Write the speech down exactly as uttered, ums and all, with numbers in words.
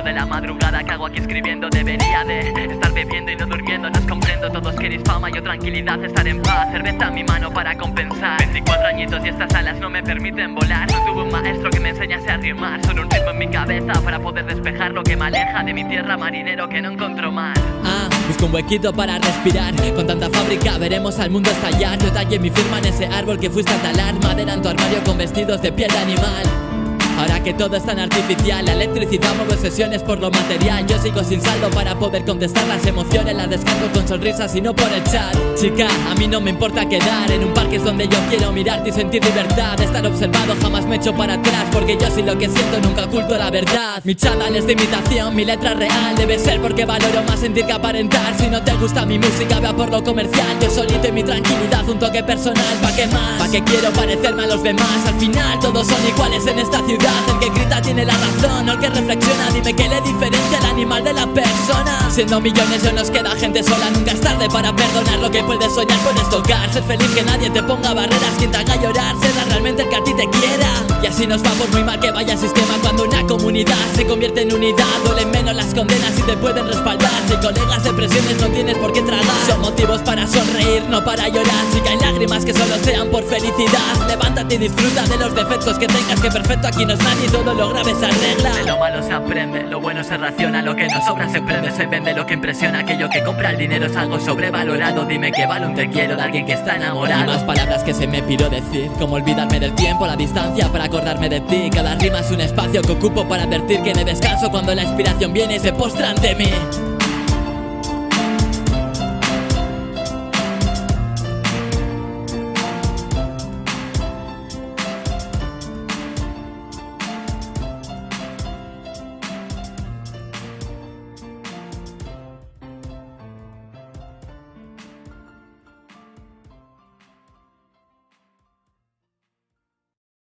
de la madrugada, que hago aquí escribiendo? Debería de estar bebiendo y no durmiendo. No os comprendo, todos queréis fama, yo tranquilidad, estar en paz. Cerveza en mi mano para compensar. Veinticuatro añitos y estas alas no me permiten volar. No tuve un maestro que me enseñase a rimar. Solo un ritmo en mi cabeza para poder despejar lo que me aleja de mi tierra, marinero que no encuentro más. Ah, busco un huequito para respirar. Con tanta fábrica veremos al mundo estallar. Yo tallé mi firma en ese árbol que fuiste a talar. Madera en tu armario con vestidos de piel de animal. Ahora que todo es tan artificial, la electricidad mueve obsesiones por lo material. Yo sigo sin saldo para poder contestar las emociones. Las descargo con sonrisas y no por el chat. Chica, a mí no me importa quedar en un parque, es donde yo quiero mirarte y sentir libertad. Estar observado, jamás me echo para atrás, porque yo sí lo que siento, nunca oculto la verdad. Mi chándal es de imitación, mi letra real. Debe ser porque valoro más sentir que aparentar. Si no te gusta mi música, vea por lo comercial. Yo solito y mi tranquilidad, un toque personal. ¿Pa' qué más? ¿Pa' qué quiero parecerme a los demás? Al final todos son iguales en esta ciudad. El que grita tiene la razón, no el que reflexiona. Dime qué le diferencia el animal de la persona. Siendo millones ya nos queda gente sola. Nunca es tarde para perdonar lo que puedes soñar, puedes tocar. Ser feliz, que nadie te ponga barreras. Quien te haga llorar será realmente el que a ti te quiera. Y así nos va por muy mal que vaya el sistema. Cuando una comunidad se convierte en unidad, duelen menos las condenas y te pueden respaldar. Si colegas depresiones no tienes por qué tragar. Son motivos para sonreír, no para llorar. Si caen lágrimas que solo sean por felicidad, levántate y disfruta de los defectos que tengas, que perfecto aquí no es nadie. Todo lo grave se arregla. De lo malo se aprende, lo bueno se raciona. Lo que no sobra se prende, se vende. Lo que impresiona, aquello que compra el dinero es algo sobrevalorado. Dime que vale un te quiero de alguien que está enamorado. Y más palabras que se me pidió decir, como olvidarme del tiempo, la distancia para acordarme de ti. Cada rima es un espacio que ocupo para advertir que me descanso cuando la inspiración viene y se postra ante mí.